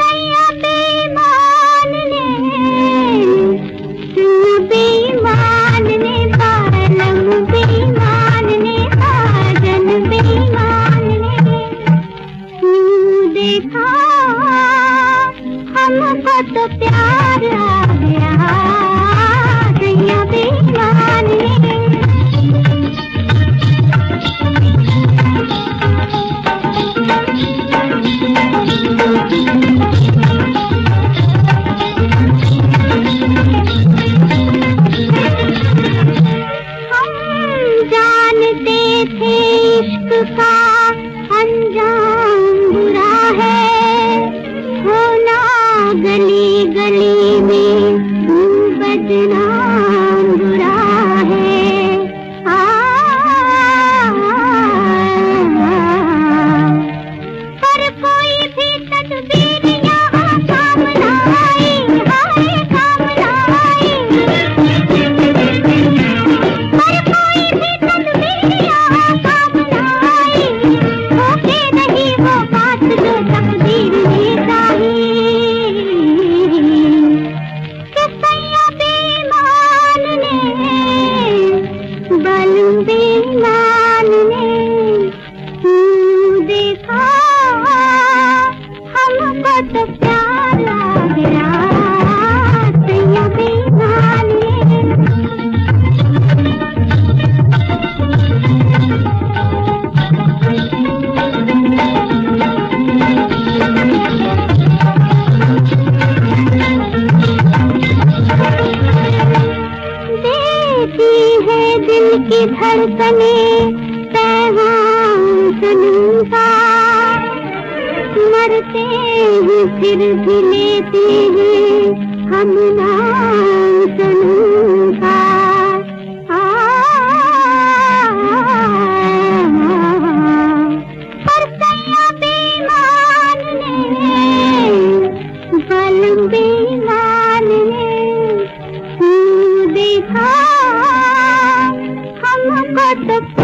सैया बेईमान ने, बेईमान ने, बालम बेईमान ने, साजन बेईमान ने, देखा हमको तो प्यार आ गया, सैया बेईमान ने। इश्क का अंजाम बुरा है, होना गली गली में बदनाम बुरा है। पर कोई भी तदबीर यहाँ काम न आई, हाय काम न आई। पर कोई भी तदबीर यहाँ काम न आई, होके नहीं वो बात जो तकदीर ने चाही। कि सैया बेईमान ने, बल बेईमान ने, देखा हमको तो प्यार आ गया, सैया बेईमान ने। देती है दिल की धड़कने पैगाम सनम का, मरते हैं फिर भी लेते हैं हम नाम सनम का। पर सैया बेईमान ने, बल बेईमान ने, देखा हमको तो